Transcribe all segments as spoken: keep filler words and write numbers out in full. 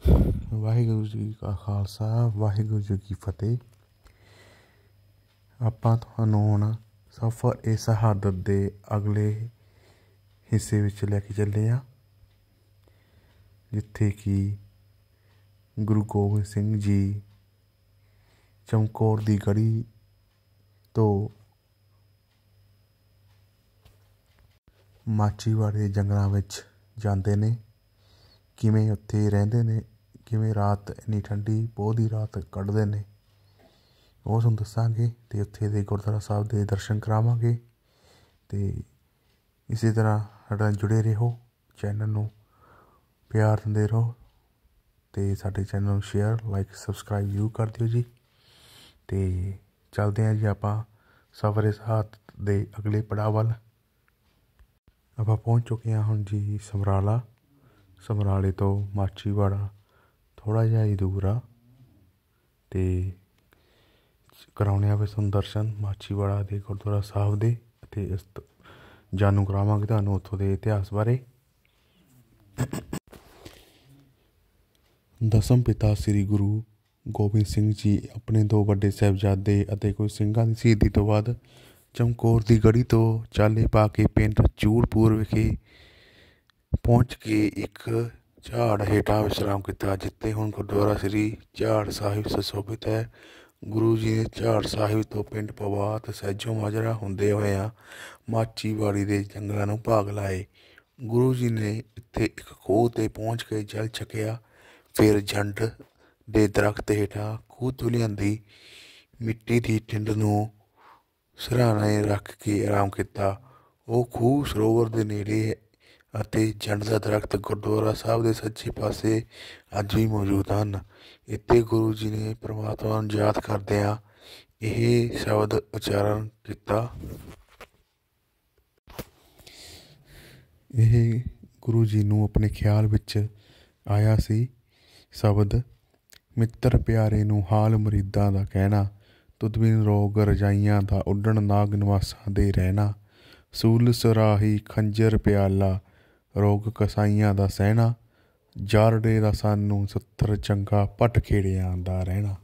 ਵਾਹਿਗੁਰੂ ਜੀ ਕਾ ਖਾਲਸਾ, ਵਾਹਿਗੁਰੂ ਜੀ ਕੀ ਫਤਿਹ। ਆਪਾਂ ਤੁਹਾਨੂੰ ਹੁਣ ਸਫ਼ਰ ਏ ਸ਼ਹਾਦਤ ਦੇ ਅਗਲੇ ਹਿੱਸੇ ਵਿੱਚ ਲੈ ਕੇ ਚੱਲੇ ਹਾਂ, ਜਿੱਥੇ ਕਿ ਗੁਰੂ ਗੋਬਿੰਦ ਸਿੰਘ ਜੀ ਚਮਕੌਰ ਦੀ ਗੜੀ ਤੋਂ ਮਾਚੀਵਾੜੇ ਦੇ ਜੰਗਲਾਂ ਵਿੱਚ ਜਾਂਦੇ ਨੇ, ਕਿਵੇਂ ਉੱਥੇ ਰਹਿੰਦੇ ਨੇ, ਕਿਵੇਂ ਰਾਤ ਇੰਨੀ ਠੰਡੀ ਪੋਹ ਦੀ ਰਾਤ ਕੱਢਦੇ ਨੇ, ਉਹ ਤੁਹਾਨੂੰ ਦੱਸਾਂਗੇ। ਅਤੇ ਉੱਥੇ ਦੇ ਗੁਰਦੁਆਰਾ ਸਾਹਿਬ ਦੇ ਦਰਸ਼ਨ ਕਰਾਵਾਂਗੇ। ਅਤੇ ਇਸੇ ਤਰ੍ਹਾਂ ਸਾਡਾ ਜੁੜੇ ਰਹੋ, ਚੈਨਲ ਨੂੰ ਪਿਆਰ ਦਿੰਦੇ ਰਹੋ ਅਤੇ ਸਾਡੇ ਚੈਨਲ ਨੂੰ ਸ਼ੇਅਰ, ਲਾਈਕ, ਸਬਸਕ੍ਰਾਈਬ ਜ਼ਰੂਰ ਕਰ ਦਿਓ ਜੀ। ਅਤੇ ਚੱਲਦੇ ਹਾਂ ਜੀ ਆਪਾਂ ਸਫ਼ਰ ਏ ਸ਼ਹਾਦਤ ਦੇ ਅਗਲੇ ਪੜਾਅ ਵੱਲ। ਆਪਾਂ ਪਹੁੰਚ ਚੁੱਕੇ ਹਾਂ ਹੁਣ ਜੀ ਸਮਰਾਲਾ। ਸਮਰਾਲੇ ਤੋਂ ਮਾਚੀਵਾੜਾ ਥੋੜ੍ਹਾ ਜਿਹਾ ਹੀ ਦੂਰ ਆ, ਅਤੇ ਕਰਾਉਣੇ ਆ ਫਿਰ ਤੁਹਾਨੂੰ ਦਰਸ਼ਨ ਮਾਚੀਵਾੜਾ ਦੇ ਗੁਰਦੁਆਰਾ ਸਾਹਿਬ ਦੇ, ਅਤੇ ਇਸ ਤੋਂ ਜਾਣੂ ਕਰਾਵਾਂਗੇ ਤੁਹਾਨੂੰ ਉੱਥੋਂ ਦੇ ਇਤਿਹਾਸ ਬਾਰੇ। ਦਸਮ ਪਿਤਾ ਸ੍ਰੀ ਗੁਰੂ ਗੋਬਿੰਦ ਸਿੰਘ ਜੀ ਆਪਣੇ ਦੋ ਵੱਡੇ ਸਾਹਿਬਜ਼ਾਦੇ ਅਤੇ ਕੁਝ ਸਿੰਘਾਂ ਦੀ ਸ਼ਹੀਦੀ ਤੋਂ ਬਾਅਦ ਚਮਕੌਰ ਦੀ ਗੜੀ ਤੋਂ ਚਾਲੇ ਪਾ ਕੇ ਪਿੰਡ ਚੂੜਪੁਰ ਵਿਖੇ ਪਹੁੰਚ ਕੇ ਇੱਕ ਝਾੜ ਹੇਠਾਂ ਵਿਸ਼ਰਾਮ ਕੀਤਾ, ਜਿੱਥੇ ਹੁਣ ਗੁਰਦੁਆਰਾ ਸ੍ਰੀ ਝਾੜ ਸਾਹਿਬ ਸੁਸ਼ੋਭਿਤ ਹੈ। ਗੁਰੂ ਜੀ ਨੇ ਝਾੜ ਸਾਹਿਬ ਤੋਂ ਪਿੰਡ ਪਵਾ ਅਤੇ ਸਹਿਜੋ ਮਾਜਰਾ ਹੁੰਦੇ ਹੋਇਆਂ ਮਾਚੀਵਾੜੀ ਦੇ ਜੰਗਲਾਂ ਨੂੰ ਭਾਗ ਲਾਏ। ਗੁਰੂ ਜੀ ਨੇ ਇੱਥੇ ਇੱਕ ਖੂਹ 'ਤੇ ਪਹੁੰਚ ਕੇ ਜਲ ਛਕਿਆ, ਫਿਰ ਜੰਡ ਦੇ ਦਰਖਤ ਹੇਠਾਂ ਖੂਹ ਤੋਂ ਲਿਆਂਦੀ ਮਿੱਟੀ ਦੀ ਟਿੰਡ ਨੂੰ ਸਿਰਹਾਣੇ ਰੱਖ ਕੇ ਆਰਾਮ ਕੀਤਾ। ਉਹ ਖੂਹ ਸਰੋਵਰ ਦੇ ਨੇੜੇ ਅਤੇ ਜੰਡ ਦਾ ਦਰਖਤ ਗੁਰਦੁਆਰਾ ਸਾਹਿਬ ਦੇ ਸੱਜੇ ਪਾਸੇ ਅੱਜ ਵੀ ਮੌਜੂਦ ਹਨ। ਇੱਥੇ ਗੁਰੂ ਜੀ ਨੇ ਪਰਮਾਤਮਾ ਨੂੰ ਯਾਦ ਕਰਦਿਆਂ ਇਹ ਸ਼ਬਦ ਉਚਾਰਨ ਕੀਤਾ। ਇਹ ਗੁਰੂ ਜੀ ਨੂੰ ਆਪਣੇ ਖਿਆਲ ਵਿੱਚ ਆਇਆ ਸੀ ਸ਼ਬਦ, ਮਿੱਤਰ ਪਿਆਰੇ ਨੂੰ ਹਾਲ ਮੁਰੀਦਾਂ ਦਾ ਕਹਿਣਾ, ਤੁਧ ਬਿਨ ਰੋਗ ਰਜਾਈਆਂ ਦਾ ਉੱਡਣ ਨਾਗ ਨਿਵਾਸਾਂ ਦੇ ਰਹਿਣਾ, ਸੂਲ ਸੁਰਾਹੀ ਖੰਜਰ ਪਿਆਲਾ ਰੋਗ ਕਸਾਈਆਂ ਦਾ ਸਹਿਣਾ, ਜਾਰੜੇ ਦਾ ਸਾਨੂੰ ਸੱਤਰ ਚੰਗਾ ਭੱਟ ਖੇੜਿਆਂ ਦਾ ਰਹਿਣਾ।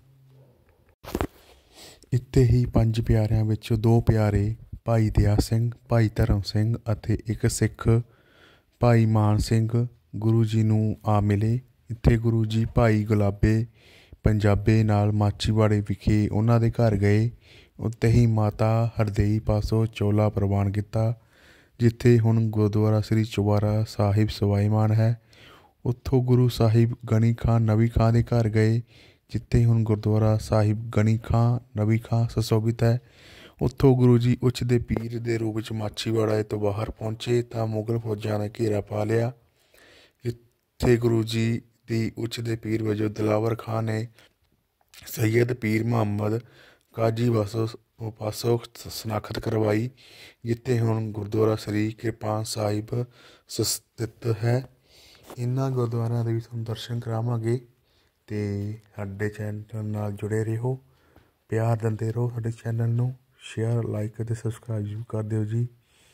ਇੱਥੇ ਹੀ ਪੰਜ ਪਿਆਰਿਆਂ ਵਿੱਚੋਂ ਦੋ ਪਿਆਰੇ ਭਾਈ ਦਇਆ ਸਿੰਘ, ਭਾਈ ਧਰਮ ਸਿੰਘ ਅਤੇ ਇੱਕ ਸਿੱਖ ਭਾਈ ਮਾਨ ਸਿੰਘ ਗੁਰੂ ਜੀ ਨੂੰ ਆ ਮਿਲੇ। ਇੱਥੇ ਗੁਰੂ ਜੀ ਭਾਈ ਗੁਲਾਬੇ ਪੰਜਾਬੇ ਨਾਲ ਮਾਚੀਵਾੜੇ ਵਿਖੇ ਉਹਨਾਂ ਦੇ ਘਰ ਗਏ। ਉੱਥੇ ਹੀ ਮਾਤਾ ਹਰਦੇਈ ਪਾਸੋਂ ਚੋਲਾ ਪ੍ਰਵਾਨ ਕੀਤਾ, ਜਿੱਥੇ ਹੁਣ ਗੁਰਦੁਆਰਾ ਸ੍ਰੀ ਚੁਬਾਰਾ ਸਾਹਿਬ ਸਵਾਈਮਾਨ ਹੈ। ਉੱਥੋਂ ਗੁਰੂ ਸਾਹਿਬ ਗਣੀ ਖਾਂ ਨਵੀ ਖਾਂ ਦੇ ਘਰ ਗਏ, ਜਿੱਥੇ ਹੁਣ ਗੁਰਦੁਆਰਾ ਸਾਹਿਬ ਗਣੀ ਖਾਂ ਨਵੀ ਖਾਂ ਸੁਸ਼ੋਭਿਤ ਹੈ। ਉੱਥੋਂ ਗੁਰੂ ਜੀ ਉੱਚ ਦੇ ਪੀਰ ਦੇ ਰੂਪ ਵਿੱਚ ਮਾਚੀਵਾੜੇ ਤੋਂ ਬਾਹਰ ਪਹੁੰਚੇ ਤਾਂ ਮੁਗਲ ਫੌਜਾਂ ਨੇ ਘੇਰਾ ਪਾ ਲਿਆ। ਇੱਥੇ ਗੁਰੂ ਜੀ ਦੀ ਉੱਚ ਦੇ ਪੀਰ ਵਜੋਂ ਦਿਲਾਵਰ ਖਾਂ ਨੇ ਸੈਯਦ ਪੀਰ ਮੁਹੰਮਦ ਕਾਜੀ ਪਾਸੋਂ ਪਾਸੋਂ ਸ਼ਨਾਖਤ ਕਰਵਾਈ, ਜਿੱਥੇ ਹੁਣ ਗੁਰਦੁਆਰਾ ਸ੍ਰੀ ਕਿਰਪਾਨ ਸਾਹਿਬ ਸਥਿਤ ਹੈ। ਇਹਨਾਂ ਗੁਰਦੁਆਰਿਆਂ ਦੇ ਵੀ ਤੁਹਾਨੂੰ ਦਰਸ਼ਨ ਕਰਾਵਾਂਗੇ। ਅਤੇ ਸਾਡੇ ਚੈਨਲ ਨਾਲ ਜੁੜੇ ਰਹੋ, ਪਿਆਰ ਦਿੰਦੇ ਰਹੋ। ਸਾਡੇ ਚੈਨਲ ਨੂੰ ਸ਼ੇਅਰ, ਲਾਈਕ ਅਤੇ ਸਬਸਕ੍ਰਾਈਬ ਜ਼ਰੂਰ ਕਰ ਦਿਓ ਜੀ।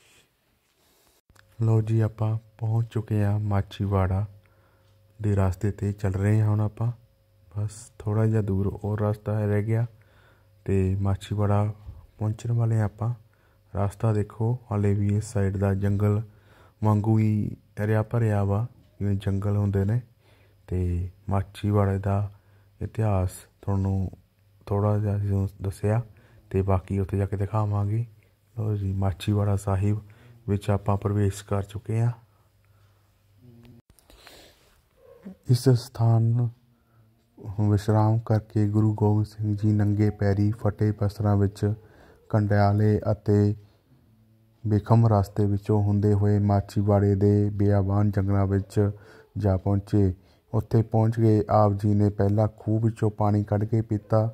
ਲਓ ਜੀ, ਆਪਾਂ ਪਹੁੰਚ ਚੁੱਕੇ ਹਾਂ ਮਾਚੀਵਾੜਾ ਦੇ ਰਸਤੇ 'ਤੇ ਚੱਲ ਰਹੇ ਹਾਂ ਹੁਣ ਆਪਾਂ। ਬਸ ਥੋੜ੍ਹਾ ਜਿਹਾ ਦੂਰ ਹੋਰ ਰਸਤਾ ਰਹਿ ਗਿਆ ਅਤੇ ਮਾਚੀਵਾੜਾ ਪਹੁੰਚਣ ਵਾਲੇ ਆਪਾਂ। ਰਸਤਾ ਦੇਖੋ, ਹਾਲੇ ਵੀ ਇਸ ਸਾਈਡ ਦਾ ਜੰਗਲ ਵਾਂਗੂ ਹੀ ਹਰਿਆ ਭਰਿਆ ਵਾ, ਜਿਵੇਂ ਜੰਗਲ ਹੁੰਦੇ ਨੇ। ਅਤੇ ਮਾਚੀਵਾੜੇ ਦਾ ਇਤਿਹਾਸ ਤੁਹਾਨੂੰ ਥੋੜ੍ਹਾ ਜਿਹਾ ਅਸੀਂ ਦੱਸਿਆ, ਅਤੇ ਬਾਕੀ ਉੱਥੇ ਜਾ ਕੇ ਦਿਖਾਵਾਂਗੇ। ਲਓ ਜੀ, ਮਾਚੀਵਾੜਾ ਸਾਹਿਬ ਵਿੱਚ ਆਪਾਂ ਪ੍ਰਵੇਸ਼ ਕਰ ਚੁੱਕੇ ਹਾਂ। ਇਸ ਸਥਾਨ ਵਿਸ਼ਰਾਮ ਕਰਕੇ ਗੁਰੂ ਗੋਬਿੰਦ ਸਿੰਘ ਜੀ ਨੰਗੇ ਪੈਰੀ ਫਟੇ ਵਸਤਰਾਂ ਵਿੱਚ ਕੰਡਿਆਲੇ ਅਤੇ ਬੇਖਮ ਰਸਤੇ ਵਿੱਚੋਂ ਹੁੰਦੇ ਹੋਏ ਮਾਚੀਵਾੜੇ ਦੇ ਬਿਆਬਾਨ ਜੰਗਲਾਂ ਵਿੱਚ ਜਾ ਪਹੁੰਚੇ। ਉੱਥੇ ਪਹੁੰਚ ਕੇ ਆਪ ਜੀ ਨੇ ਪਹਿਲਾਂ ਖੂਹ ਵਿੱਚੋਂ ਪਾਣੀ ਕੱਢ ਕੇ ਪੀਤਾ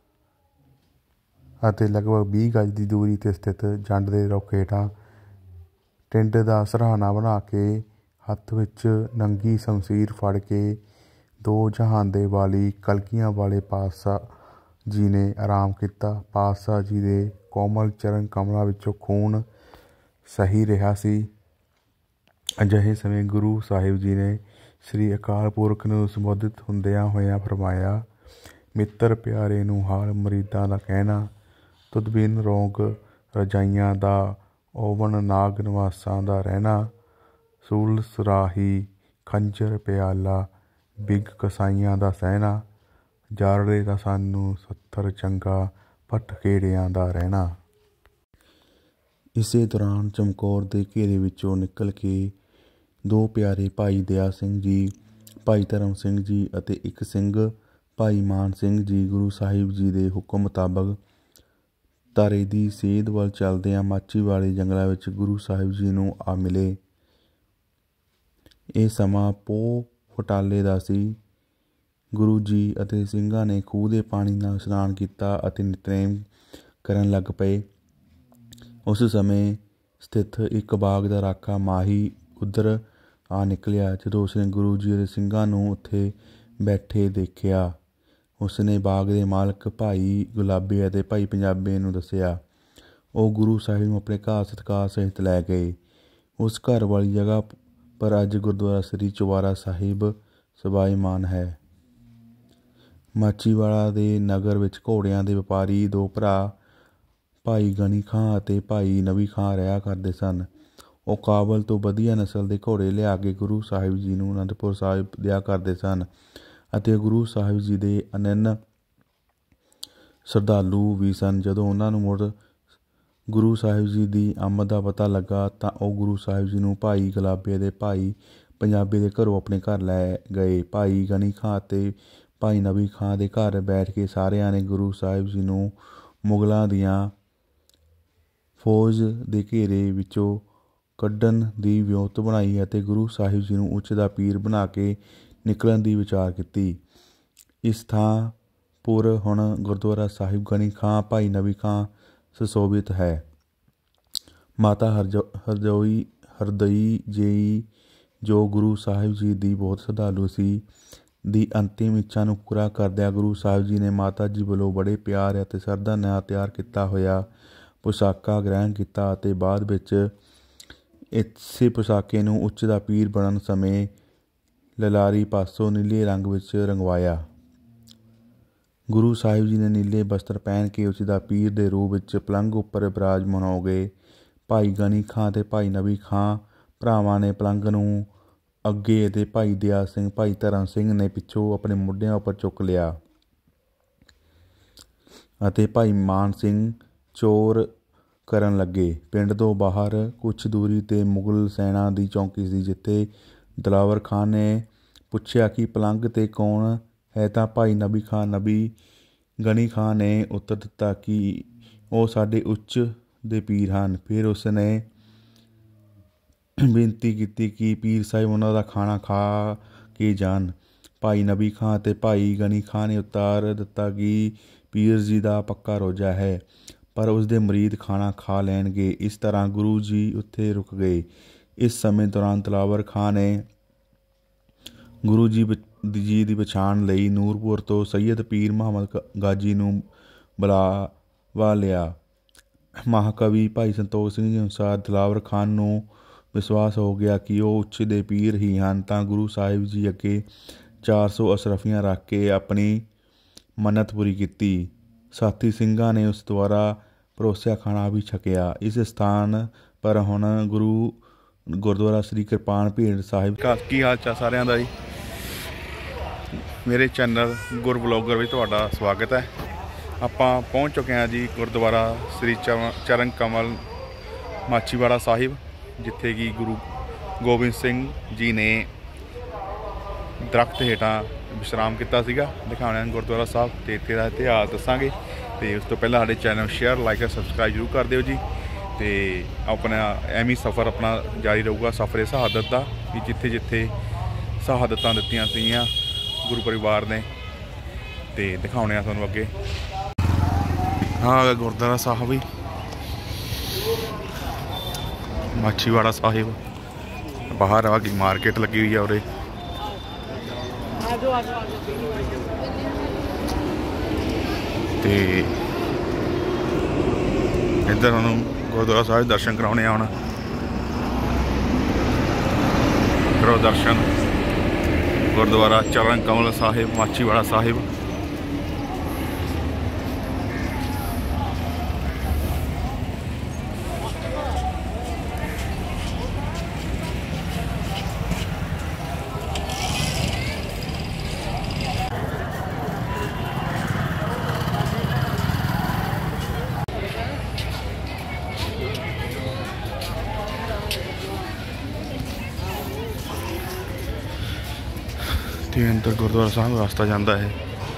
ਅਤੇ ਲਗਭਗ ਵੀਹ ਗਜ਼ ਦੀ ਦੂਰੀ 'ਤੇ ਸਥਿਤ ਜੰਡ ਦੇ ਰੁੱਖ ਹੇਠਾਂ ਟਿੰਡ ਦਾ ਸਿਰਹਾਣਾ ਬਣਾ ਕੇ ਹੱਥ ਵਿੱਚ ਨੰਗੀ ਸ਼ਮਸ਼ੀਰ ਫੜ ਕੇ ਦੋ ਜਹਾਨ ਦੇ ਵਾਲੀ ਕਲਗੀਆਂ ਵਾਲੇ ਪਾਤਸ਼ਾਹ ਜੀ ਨੇ ਆਰਾਮ ਕੀਤਾ। ਪਾਤਸ਼ਾਹ ਜੀ ਦੇ ਕੋਮਲ ਚਰਨ ਕਮਲਾਂ ਵਿੱਚੋਂ ਖੂਨ ਸਹੀ ਰਿਹਾ ਸੀ। ਅਜਿਹੇ ਸਮੇਂ ਗੁਰੂ ਸਾਹਿਬ ਜੀ ਨੇ ਸ੍ਰੀ ਅਕਾਲ ਪੁਰਖ ਨੂੰ ਸੰਬੋਧਿਤ ਹੁੰਦਿਆਂ ਹੋਇਆਂ ਫਰਮਾਇਆ, ਮਿੱਤਰ ਪਿਆਰੇ ਨੂੰ ਹਾਲ ਮੁਰੀਦਾਂ ਦਾ ਕਹਿਣਾ, ਤੁਧ ਬਿਨ ਰੋਗ ਰਜਾਈਆਂ ਦਾ, ਓਵਣ ਨਾਗ ਨਿਵਾਸਾਂ ਦਾ ਰਹਿਣਾ, ਸੂਲ ਸੁਰਾਹੀ ਖੰਜਰ ਪਿਆਲਾ, ਬਿਗ ਕਸਾਈਆਂ ਦਾ ਸਹਿਣਾ, ਜਾਰੜੇ ਦਾ ਸਾਨੂੰ ਸੱਥਰ ਚੰਗਾ, ਭੱਠ ਖੇੜਿਆਂ ਦਾ ਰਹਿਣਾ। ਇਸੇ ਦੌਰਾਨ ਚਮਕੌਰ ਦੇ ਘੇਰੇ ਵਿੱਚੋਂ ਨਿਕਲ ਕੇ ਦੋ ਪਿਆਰੇ ਭਾਈ ਦਇਆ ਸਿੰਘ ਜੀ, ਭਾਈ ਧਰਮ ਸਿੰਘ ਜੀ ਅਤੇ ਇੱਕ ਸਿੰਘ ਭਾਈ ਮਾਨ ਸਿੰਘ ਜੀ ਗੁਰੂ ਸਾਹਿਬ ਜੀ ਦੇ ਹੁਕਮ ਮੁਤਾਬਕ ਤਾਰੇ ਦੀ ਸੇਧ ਵੱਲ ਚੱਲਦਿਆਂ ਮਾਚੀਵਾੜੇ ਜੰਗਲਾਂ ਵਿੱਚ ਗੁਰੂ ਸਾਹਿਬ ਜੀ ਨੂੰ ਆ ਮਿਲੇ। ਇਹ ਸਮਾਂ ਪੋਹ ਫਟਾਲੇ ਦਾ ਸੀ। ਗੁਰੂ ਜੀ ਅਤੇ ਸਿੰਘਾਂ ਨੇ ਖੂਹ ਦੇ ਪਾਣੀ ਨਾਲ ਇਸ਼ਨਾਨ ਕੀਤਾ ਅਤੇ ਨਿਤਨੇਮ ਕਰਨ ਲੱਗ ਪਏ। ਉਸ ਸਮੇਂ ਸਥਿਤ ਇੱਕ ਬਾਗ ਦਾ ਰਾਖਾ ਮਾਹੀ ਉੱਧਰ ਆ ਨਿਕਲਿਆ। ਜਦੋਂ ਉਸਨੇ ਗੁਰੂ ਜੀ ਅਤੇ ਸਿੰਘਾਂ ਨੂੰ ਉੱਥੇ ਬੈਠੇ ਦੇਖਿਆ, ਉਸਨੇ ਬਾਗ ਦੇ ਮਾਲਕ ਭਾਈ ਗੁਲਾਬੇ ਅਤੇ ਭਾਈ ਪੰਜਾਬੇ ਨੂੰ ਦੱਸਿਆ। ਉਹ ਗੁਰੂ ਸਾਹਿਬ ਨੂੰ ਆਪਣੇ ਘਰ ਸਤਿਕਾਰ ਸਹਿਤ ਲੈ ਗਏ। ਉਸ ਘਰ ਵਾਲੀ ਜਗ੍ਹਾ ਪਰ ਅੱਜ ਗੁਰਦੁਆਰਾ ਸ੍ਰੀ ਚੁਬਾਰਾ ਸਾਹਿਬ ਸਬਾਈਮਾਨ ਹੈ। ਮਾਚੀਵਾੜਾ ਦੇ ਨਗਰ ਵਿੱਚ ਘੋੜਿਆਂ ਦੇ ਵਪਾਰੀ ਦੋ ਭਰਾ ਭਾਈ ਗਣੀ ਖਾਂ ਅਤੇ ਭਾਈ ਨਵੀ ਖਾਂ ਰਿਹਾ ਕਰਦੇ ਸਨ। ਉਹ ਕਾਬਲ ਤੋਂ ਵਧੀਆ ਨਸਲ ਦੇ ਘੋੜੇ ਲਿਆ ਕੇ ਗੁਰੂ ਸਾਹਿਬ ਜੀ ਨੂੰ ਅਨੰਦਪੁਰ ਸਾਹਿਬ ਦਿਆ ਕਰਦੇ ਸਨ ਅਤੇ ਗੁਰੂ ਸਾਹਿਬ ਜੀ ਦੇ ਅਨੰਨ ਸ਼ਰਧਾਲੂ ਵੀ ਸਨ। ਜਦੋਂ ਉਹਨਾਂ ਨੂੰ ਮੁੜ ਗੁਰੂ ਸਾਹਿਬ ਜੀ ਦੀ ਆਮਦ ਦਾ ਪਤਾ ਲੱਗਾ ਤਾਂ ਉਹ ਗੁਰੂ ਸਾਹਿਬ ਜੀ ਨੂੰ ਭਾਈ ਗੁਲਾਬੇ ਦੇ ਭਾਈ ਪੰਜਾਬੇ ਦੇ ਘਰੋਂ ਆਪਣੇ ਘਰ ਲੈ ਗਏ। ਭਾਈ ਗਣੀ ਖਾਂ ਅਤੇ ਭਾਈ ਨਵੀ ਖਾਂ ਦੇ ਘਰ ਬੈਠ ਕੇ ਸਾਰਿਆਂ ਨੇ ਗੁਰੂ ਸਾਹਿਬ ਜੀ ਨੂੰ ਮੁਗਲਾਂ ਦੀਆਂ ਫੌਜ ਦੇ ਘੇਰੇ ਵਿੱਚੋਂ ਕੱਢਣ ਦੀ ਵਿਉਂਤ ਬਣਾਈ ਅਤੇ ਗੁਰੂ ਸਾਹਿਬ ਜੀ ਨੂੰ ਉੱਚ ਦਾ ਪੀਰ ਬਣਾ ਕੇ ਨਿਕਲਣ ਦੀ ਵਿਚਾਰ ਕੀਤੀ। ਇਸ ਥਾਂ ਪੁਰ ਹੁਣ ਗੁਰਦੁਆਰਾ ਸਾਹਿਬ ਗਣੀ ਖਾਂ ਭਾਈ ਨਵੀ ਖਾਂ ਸੁਸ਼ੋਭਿਤ ਹੈ। ਮਾਤਾ ਹਰਜੋ ਹਰਜੋਈ ਹਰਦਈ ਜੀ, ਜੋ ਗੁਰੂ ਸਾਹਿਬ ਜੀ ਦੀ ਬਹੁਤ ਸ਼ਰਧਾਲੂ ਸੀ, ਦੀ ਅੰਤਿਮ ਇੱਛਾ ਨੂੰ ਪੂਰਾ ਕਰਦਿਆਂ ਗੁਰੂ ਸਾਹਿਬ ਜੀ ਨੇ ਮਾਤਾ ਜੀ ਵੱਲੋਂ ਬੜੇ ਪਿਆਰ ਅਤੇ ਸ਼ਰਧਾ ਨਾਲ ਤਿਆਰ ਕੀਤਾ ਹੋਇਆ ਪੁਸ਼ਾਕਾ ਗ੍ਰਹਿਣ ਕੀਤਾ ਅਤੇ ਬਾਅਦ ਵਿੱਚ ਇਸੇ ਪੁਸ਼ਾਕੇ ਨੂੰ ਉੱਚ ਦਾ ਪੀਰ ਬਣਨ ਸਮੇਂ ਲਲਾਰੀ ਪਾਸੋਂ ਨੀਲੇ ਰੰਗ ਵਿੱਚ ਰੰਗਵਾਇਆ। ਗੁਰੂ ਸਾਹਿਬ ਜੀ ਨੇ ਨੀਲੇ ਬਸਤਰ ਪਹਿਨ ਕੇ ਉੱਚ ਦਾ ਪੀਰ ਦੇ ਰੂਪ ਵਿੱਚ ਪਲੰਘ ਉੱਪਰ ਬਿਰਾਜਮਾਨ ਹੋ ਗਏ। ਭਾਈ ਗਣੀ ਖਾਂ ਅਤੇ ਭਾਈ ਨਵੀ ਖਾਂ ਭਰਾਵਾਂ ਨੇ ਪਲੰਘ ਨੂੰ ਅੱਗੇ ਅਤੇ ਭਾਈ ਦਇਆ ਸਿੰਘ ਭਾਈ ਧਰਮ ਸਿੰਘ ਨੇ ਪਿੱਛੋਂ ਆਪਣੇ ਮੋਢਿਆਂ ਉੱਪਰ ਚੁੱਕ ਲਿਆ ਅਤੇ ਭਾਈ ਮਾਨ ਸਿੰਘ ਚੋਰ ਕਰਨ ਲੱਗੇ। ਪਿੰਡ ਤੋਂ ਬਾਹਰ ਕੁਛ ਦੂਰੀ 'ਤੇ ਮੁਗਲ ਸੈਨਾ ਦੀ ਚੌਕੀ ਸੀ। ਜਿੱਥੇ ਦਿਲਾਵਰ ਖਾਨ ਨੇ ਪੁੱਛਿਆ ਕਿ ਪਲੰਘ 'ਤੇ ਕੌਣ ਹੈ ਤਾਂ ਭਾਈ ਨਬੀ ਖਾਂ ਨਬੀ ਗਣੀ ਖਾਂ ਨੇ ਉੱਤਰ ਦਿੱਤਾ ਕਿ ਉਹ ਸਾਡੇ ਉੱਚ ਦੇ ਪੀਰ ਹਨ। ਫਿਰ ਉਸ ਨੇ ਬੇਨਤੀ ਕੀਤੀ ਕਿ ਪੀਰ ਸਾਹਿਬ ਉਹਨਾਂ ਦਾ ਖਾਣਾ ਖਾ ਕੇ ਜਾਣ। ਭਾਈ ਨਬੀ ਖਾਂ ਅਤੇ ਭਾਈ ਗਣੀ ਖਾਂ ਨੇ ਉਤਾਰ ਦਿੱਤਾ ਕਿ ਪੀਰ ਜੀ ਦਾ ਪੱਕਾ ਰੋਜ਼ਾ ਹੈ, ਪਰ ਉਸਦੇ ਮੁਰੀਦ ਖਾਣਾ ਖਾ ਲੈਣਗੇ। ਇਸ ਤਰ੍ਹਾਂ ਗੁਰੂ ਜੀ ਉੱਥੇ ਰੁਕ ਗਏ। ਇਸ ਸਮੇਂ ਦੌਰਾਨ ਦਿਲਾਵਰ ਖਾਂ ਨੇ ਗੁਰੂ ਜੀ ਜੀ ਦੀ ਪਛਾਣ ਲਈ ਨੂਰਪੁਰ ਤੋਂ ਸੈਯਦ ਪੀਰ ਮੁਹੰਮਦ ਗਾਜੀ ਨੂੰ ਬੁਲਾਵਾ ਲਿਆ। ਮਹਾਕਵੀ ਭਾਈ ਸੰਤੋਖ ਸਿੰਘ ਜੀ ਅਨੁਸਾਰ ਦਿਲਾਵਰ ਖਾਨ ਨੂੰ ਵਿਸ਼ਵਾਸ ਹੋ ਗਿਆ ਕਿ ਉਹ ਉੱਚ ਦੇ ਪੀਰ ਹੀ ਹਨ, ਤਾਂ ਗੁਰੂ ਸਾਹਿਬ ਜੀ ਅੱਗੇ ਚਾਰ ਸੌ ਅਸ਼ਰਫੀਆਂ ਰੱਖ ਕੇ ਆਪਣੀ ਮੰਨਤ ਪੂਰੀ ਕੀਤੀ। ਸਾਥੀ ਸਿੰਘਾਂ ਨੇ ਉਸ ਦੁਆਰਾ ਪਰੋਸਿਆ ਖਾਣਾ ਵੀ ਛਕਿਆ। ਇਸ ਸਥਾਨ ਪਰ ਹੁਣ ਗੁਰੂ ਗੁਰਦੁਆਰਾ ਸ੍ਰੀ ਕਿਰਪਾਨ ਭੇਟ ਸਾਹਿਬ। ਕੀ ਹਾਲ ਚਾਲ ਸਾਰਿਆਂ ਦਾ ਜੀ। ਮੇਰੇ ਚੈਨਲ ਗੁਰ ਬਲੌਗਰ ਵਿੱਚ ਤੁਹਾਡਾ ਸਵਾਗਤ ਹੈ। ਆਪਾਂ ਪਹੁੰਚ ਚੁੱਕੇ ਹਾਂ ਜੀ ਗੁਰਦੁਆਰਾ ਸ੍ਰੀ ਚਰਨ ਕਮਲ ਮਾਚੀਵਾੜਾ ਸਾਹਿਬ, ਜਿੱਥੇ ਕਿ ਗੁਰੂ ਗੋਬਿੰਦ ਸਿੰਘ ਜੀ ਨੇ ਦਰਖਤ ਹੇਠਾਂ ਵਿਸ਼ਰਾਮ ਕੀਤਾ ਸੀਗਾ। ਦਿਖਾਉਣਾ ਗੁਰਦੁਆਰਾ ਸਾਹਿਬ ਅਤੇ ਇੱਥੇ ਦਾ ਇਤਿਹਾਸ ਦੱਸਾਂਗੇ। ਅਤੇ ਉਸ ਤੋਂ ਪਹਿਲਾਂ ਸਾਡੇ ਚੈਨਲ ਸ਼ੇਅਰ ਲਾਈਕ ਸਬਸਕ੍ਰਾਈਬ ਜ਼ਰੂਰ ਕਰ ਦਿਓ ਜੀ। ਅਤੇ ਆਪਣਾ ਐਵੇਂ ਸਫ਼ਰ ਆਪਣਾ ਜਾਰੀ ਰਹੂਗਾ, ਸਫ਼ਰ ਸ਼ਹਾਦਤ ਦਾ, ਵੀ ਜਿੱਥੇ ਜਿੱਥੇ ਸ਼ਹਾਦਤਾਂ ਦਿੱਤੀਆਂ ਸੀਗੀਆਂ ਗੁਰੂ ਪਰਿਵਾਰ ਨੇ। ਅਤੇ ਦਿਖਾਉਣੇ ਆ ਤੁਹਾਨੂੰ ਅੱਗੇ। ਹਾਂ ਗੁਰਦੁਆਰਾ ਸਾਹਿਬ ਵੀ ਮਾਚੀਵਾੜਾ ਸਾਹਿਬ। ਬਾਹਰ ਆ ਗਈ ਮਾਰਕੀਟ ਲੱਗੀ ਹੋਈ ਆ ਉਰੇ। ਤੇ ਇੱਧਰ ਹੁਣ ਗੁਰਦੁਆਰਾ ਸਾਹਿਬ ਦਰਸ਼ਨ ਕਰਾਉਣੇ ਆ। ਹੁਣ ਕਰੋ ਦਰਸ਼ਨ। गुरुद्वारा चरण कमल साहिब माछीवाड़ा साहिब। अंदर गुरुद्वारा साहब रास्ता जाता है।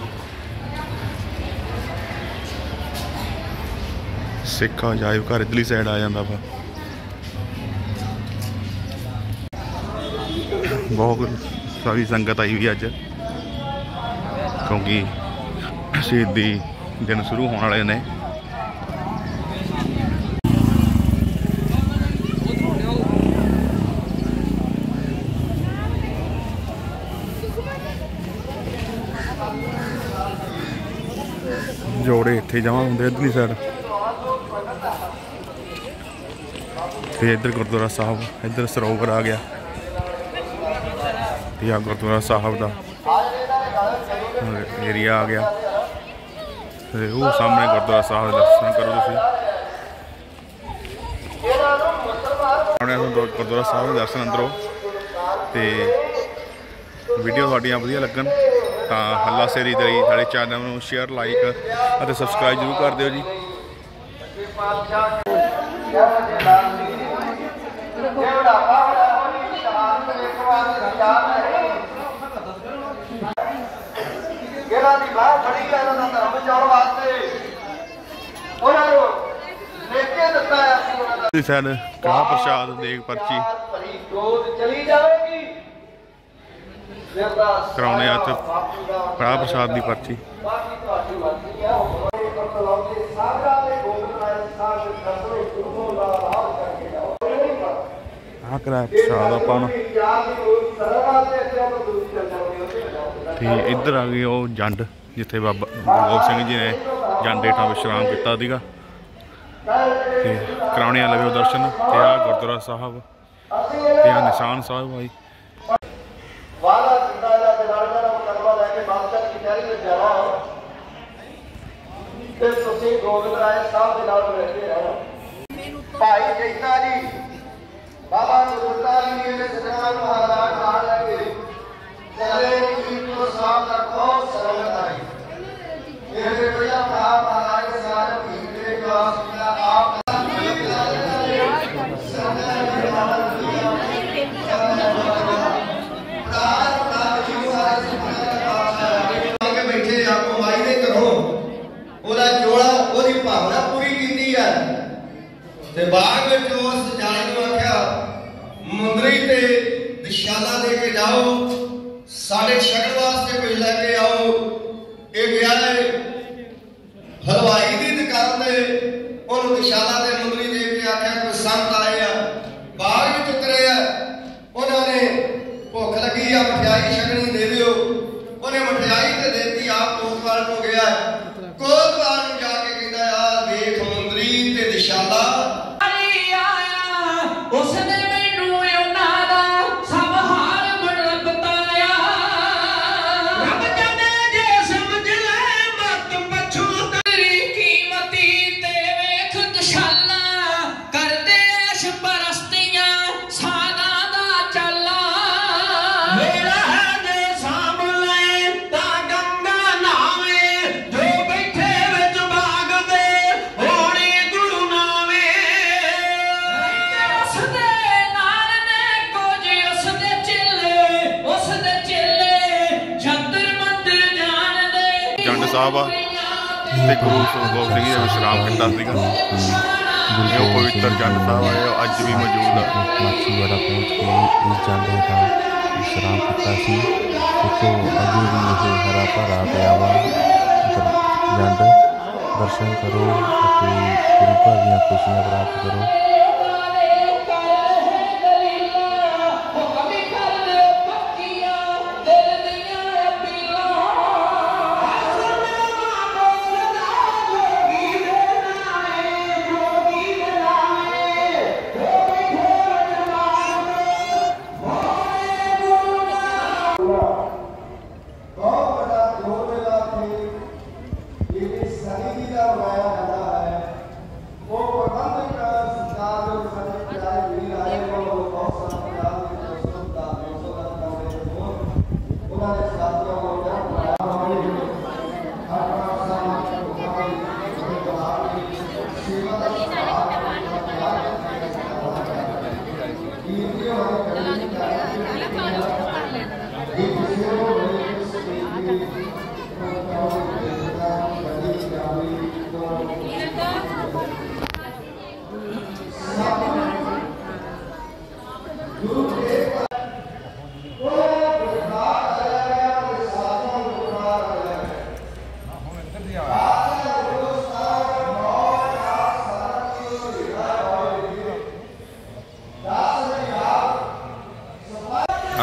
सिख अजायब घर इधरली साइड आ जाता वा। बहुत सारी संगत आई हुई अज, क्योंकि शहीदी दिन शुरू होने वाले ने। जोड़े इत्थे जमा होंगे इधरली साइड, तो इधर गुरुद्वारा साहब, इधर सरोवर आ गया। यह गुरुद्वारा साहब का एरिया आ गया। वो सामने गुरुद्वारा साहब के दर्शन करो तुम गुरुद्वारा साहब के दर्शन अंदरों। तो वीडियो थोड़ियां वधिया लगन तो हल्ला शेरी दई साढ़े चैनल में शेयर लाइक और सबसक्राइब जरूर कर दियो जी। साइड कड़ा प्रसाद देग पर्ची कराने अच कड़ा प्रसाद की पर्ची। आ कराया प्रसाद अपन इधर आ गई वो जंड जिथे बाबा गुरु गोबिंद सिंह जी ने जंड हेठा विश्राम किया। कराने लगे दर्शन। ते आ गुरुद्वारा साहब ते आ निशान साहब भाई। भाई जैसा जी बाबा साहब रखो सरलत आई मेरे भैया महाराज आप बैठे आपको माई ने करो ओदा जोड़ा ओदी भावना पूरी कीती है। ते बाग विच उस जाने नूं आख्या मुंदरी ते दिशाला दे के जाओ, साढ़े शगन वास्ते कुछ लैके आओ। ये गया है हलवाई की दुकान से, उन्होंने दिशाला दे मुंदरी दे के आख्या कोई संत आए आ, बाग में उतरे आ, उन्होंने भुख लगी आ मठियाई छकनी दे दियो। उन्हें मठियाई तो देती, आप कोतवाल को गया कोतवाल जाके कहता आ देख मुंदरी ते दिशाला साहब आ गुरु गोबिंद सिंह जी ने विश्राम किया। जो पवित्र जंड साहब आए अज भी मौजूद है। माछीवाड़ा पहुँच के इस जंड हेठा विश्राम किया। देखो अभी भी ये हरा भरा पिया वा जंड। दर्शन करो गुरु घर दी खुशियां प्राप्त करो।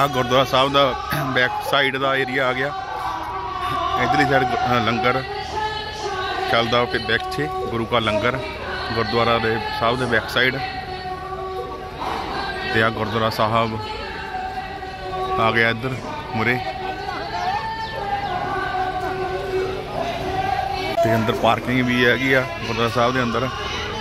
गुरुद्वारा साहब का बैक साइड का एरिया आ गया। इधरली साइड लंगर चलता बैक से गुरु का लंगर गुरुद्वारा दे साहब के बैक साइड। तो आ गुरुद्वारा साहब आ गया इधर मुरे। तो अंदर पार्किंग भी हैगी आ गुरुद्वारा साहब के अंदर।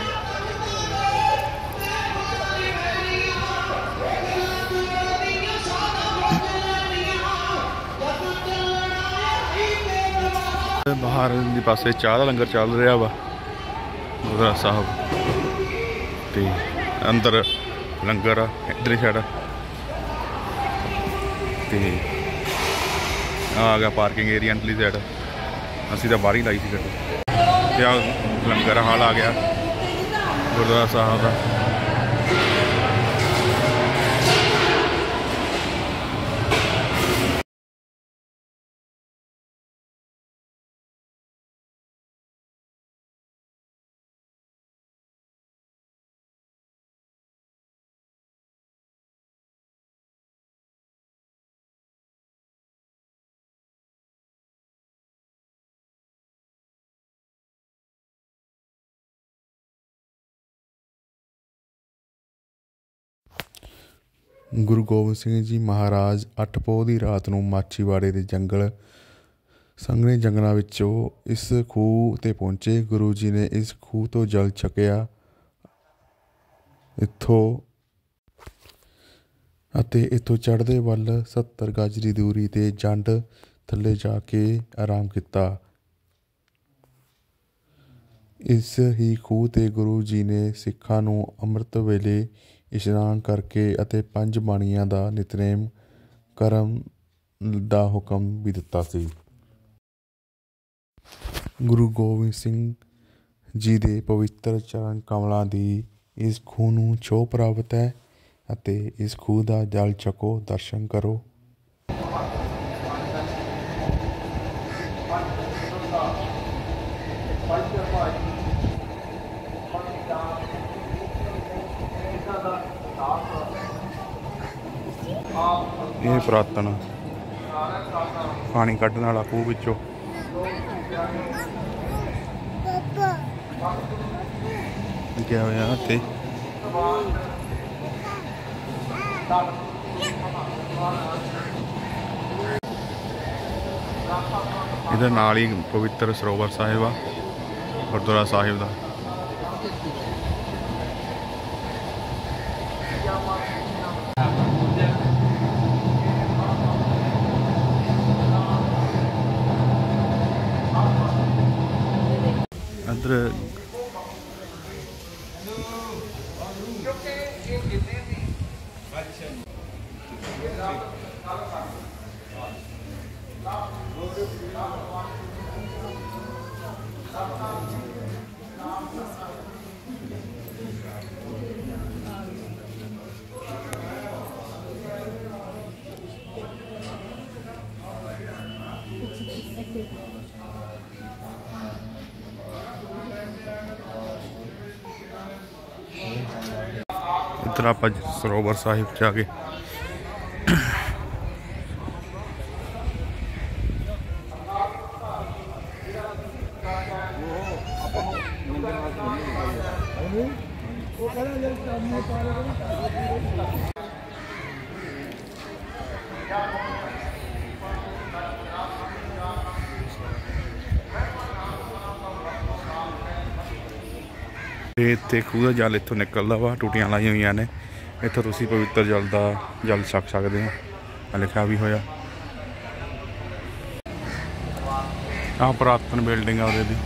बाहर पासे चाह का लंगर चल रहा वा गुरुद्वारा साहब। तो अंदर लंगर इधर साइड तो आ गया पार्किंग एरिया अंदरली साइड। असी तो बाहर ही लाई थी गड्डी। तो लंगर हाल आ गया गुरुद्वारा साहब का। गुरु गोबिंद सिंह जी महाराज अठ पोह की रात नूं माछीवाड़े के जंगल संघने जंगलों विचों इस खूह ते पहुँचे। गुरु जी ने इस खूह तो जल छकिया इत्थों अते इत्थों चढ़दे वल सत्तर गज की दूरी ते जंड थले जाके आराम किया। इस ही खूह ते गुरु जी ने सिखां नूं अमृत वेले इशनान करके अते पंज बाणियां दा नितनेम करन दा हुक्म भी दिता सी। गुरु गोबिंद सिंह जी दे पवित्र चरण कमलों की इस खूह नूं छोह प्राप्त है अते इस खूह दा जल छको दर्शन करो। ये पुरातन पानी कढ़ने वाला खूह विचों क्या होया ते इधर नाल ही पवित्र सरोवर साहिब आ गुरुद्वारा साहिब का। इधर इधर आप सरोवर साहिब जाके इत्थे खूह का जल इत्थों निकलता वा। टूटियां लाई हुई ने इत्थों तुसीं पवित्र जल का जल छक सकते हो। लिखा भी होया आ पुरातन बिल्डिंग आ दी।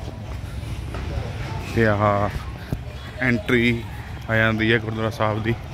ते आह एंट्री आ जाती है गुरुद्वारा साहब की।